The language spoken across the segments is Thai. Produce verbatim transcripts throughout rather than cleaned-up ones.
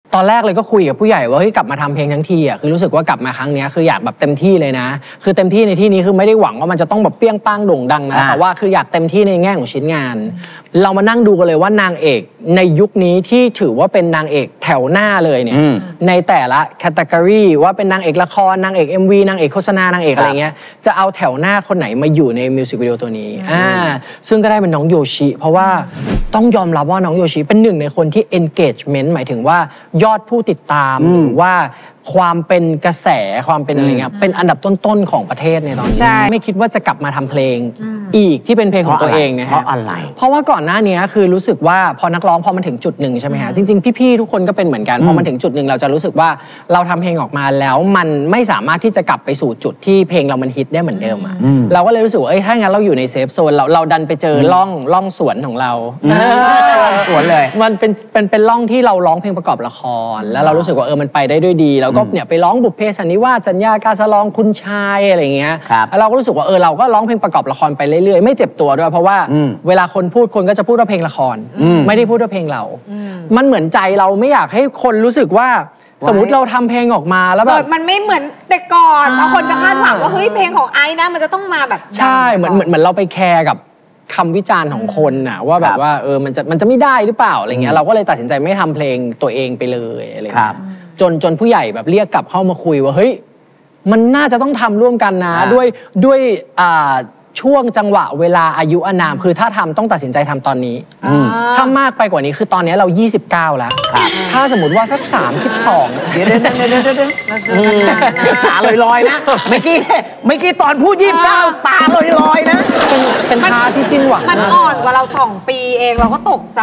ตอนแรกเลยก็คุยกับผู้ใหญ่ว่าเฮ้ยกลับมาทำเพลงทั้งทีอ่ะคือรู้สึกว่ากลับมาครั้งนี้คืออยากแบบเต็มที่เลยนะคือเต็มที่ในที่นี้คือไม่ได้หวังว่ามันจะต้องแบบเปี้ยงป้างโด่งดังนะแต่ว่าคืออยากเต็มที่ในแง่ของชิ้นงานเรามานั่งดูกันเลยว่านางเอกในยุคนี้ที่ถือว่าเป็นนางเอกแถวหน้าเลยเนี่ยในแต่ละแคตตากรีว่าเป็นนางเอกละครนางเอก เอ็ม วี นางเอกโฆษณานางเอกอะไรเงี้ยจะเอาแถวหน้าคนไหนมาอยู่ในมิวสิกวิดีโอตัวนี้อ่าซึ่งก็ได้เป็นน้องโยชิเพราะว่าต้องยอมรับว่าน้องโยชิเป็นหนึ่งในคนที่ engagement หมายถึงว่ายอดผู้ติดตามหรือว่าความเป็นกระแสความเป็นอะไรเงี้ยเป็นอันดับต้นๆของประเทศในตอนนี้ไม่คิดว่าจะกลับมาทำเพลงอีกที่เป็นเพลงของตัวเองนะฮะเพราะอะไรเพราะว่าก่อนหน้านี้คือรู้สึกว่าพอนักร้องพอมันถึงจุดหนึ่งใช่ไหมฮะจริงๆพี่ๆทุกคนก็เป็นเหมือนกันพอมันถึงจุดหนึ่งเราจะรู้สึกว่าเราทำเพลงออกมาแล้วมันไม่สามารถที่จะกลับไปสู่จุดที่เพลงเรามันฮิตได้เหมือนเดิมอ่ะเราก็เลยรู้สึกว่าเอ้ยถ้างั้นเราอยู่ในเซฟโซนเราเราดันไปเจอร่องร่องสวนของเราสวนเลยมันเป็นเป็นเป็นร่องที่เราร้องเพลงประกอบละครแล้วเรารู้สึกว่าเออมันไปได้ด้วยดีแล้วก็เนี่ยไปร้องบุพเพสันนิวาสสัญญาการสลองคุณชายอะไรเงี้ยแล้วเราก็รู้สึกว่าเออเราก็ร้องเพลงประกอบละครไปเรื่อยๆไม่เจ็บตัวด้วยเพราะว่าเวลาคนพูดคนก็จะพูดว่าเพลงละครไม่ได้พูดว่าเพลงเรามันเหมือนใจเราไม่อยากให้คนรู้สึกว่าสมมติเราทำเพลงออกมาแล้วแบบมันไม่เหมือนแต่ก่อนบางคนจะคาดหวังว่าเฮ้ยเพลงของไอซ์นะมันจะต้องมาแบบใช่เหมือนเหมือนเหมือนเราไปแคร์กับคำวิจารณ์ของคนน่ะว่าแบบว่าเออมันจะมันจะไม่ได้หรือเปล่าอะไรเงี้ยเราก็เลยตัดสินใจไม่ทำเพลงตัวเองไปเลยอะไรเงี้ยจนจนผู้ใหญ่แบบเรียกกลับเข้ามาคุยว่าเฮ้ยมันน่าจะต้องทำร่วมกันนะด้วยด้วยช่วงจังหวะเวลาอายุอานามคือถ้าทำต้องตัดสินใจทำตอนนี้ถ้ามากไปกว่านี้คือตอนนี้เรายี่สิบเก้าแล้วถ้าสมมติว่าสักสามสิบสองเดี๋ยวเดี๋ยวเดี๋ยวเดี๋ยวเดี๋ยวตาลอยๆนะเมื่อกี้เมื่อกี้ตอนพูดยี่สิบเก้าตาลอยๆนะเป็นเป็นท่าที่สิ้นหวังมันอ่อนกว่าเราสองปีเองเราก็ตกใจ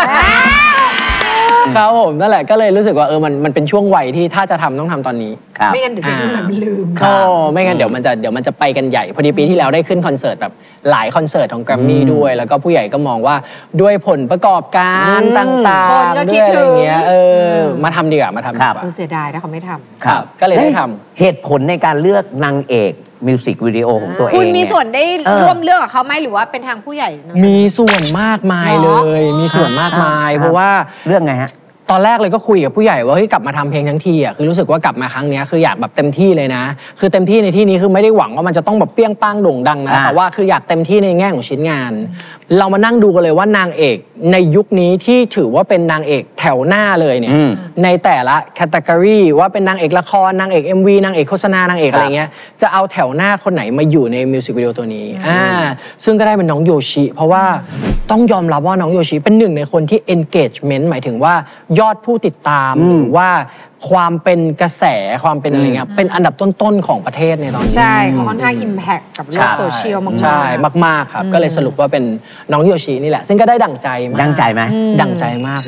ครับผมนั่นแหละก็เลยรู้สึกว่าเออมันมันเป็นช่วงวัยที่ถ้าจะทำต้องทำตอนนี้ไม่งั้นเดี๋ยวมันลืมโอ้ไม่งั้นเดี๋ยวมันจะเดี๋ยวมันจะไปกันใหญ่พอดีปีที่แล้วได้ขึ้นคอนเสิร์ตแบบหลายคอนเสิร์ตของแกรมมี่ด้วยแล้วก็ผู้ใหญ่ก็มองว่าด้วยผลประกอบการต่างๆด้วยอะไรเงี้ยเออมาทำดีกว่ามาทำดีกว่าเสียดายนะเขาไม่ทำครับก็เลยได้ทำเหตุผลในการเลือกนางเอกมิวสิกวิดีโอของตัวเองคุณมีส่วนได้ร่วมเลือกกับเขาไหมหรือว่าเป็นทางผู้ใหญ่มีส่วนมากมายเลยมีส่วนมากมายเพราะว่าเรื่องไงฮะตอนแรกเลยก็คุยกับผู้ใหญ่ว่าเฮ้ยกลับมาทำเพลงทั้งทีอ่ะคือรู้สึกว่ากลับมาครั้งนี้คืออยากแบบเต็มที่เลยนะคือเต็มที่ในที่นี้คือไม่ได้หวังว่ามันจะต้องแบบเปี้ยงป้างโด่งดังนะแต่ว่าคืออยากเต็มที่ในแง่ของชิ้นงานเรามานั่งดูกันเลยว่านางเอกในยุคนี้ที่ถือว่าเป็นนางเอกแถวหน้าเลยเนี่ยในแต่ละแคตตากรีว่าเป็นนางเอกละครนางเอก เอ็ม วี นางเอกโฆษณานางเอกอะไรเงี้ยจะเอาแถวหน้าคนไหนมาอยู่ในมิวสิกวิดีโอตัวนี้อ่าซึ่งก็ได้เป็นน้องโยชิเพราะว่าต้องยอมรับว่าน้องโยชิเป็นหนึ่งในคนที่ engagement หมายถึงว่ายอดผู้ติดตามหรือว่าความเป็นกระแสความเป็นอะไรเงี้ยเป็นอันดับต้นๆของประเทศในตอนนี้ใช่เขาค่อนข้างอิมแพคกับโลกโซเชียลมากๆใช่มากๆครับก็เลยสรุปว่าเป็นน้องโยชินี่แหละซึ่งก็ได้ดั่งใจมากดั่งใจไหมดั่งใจมาก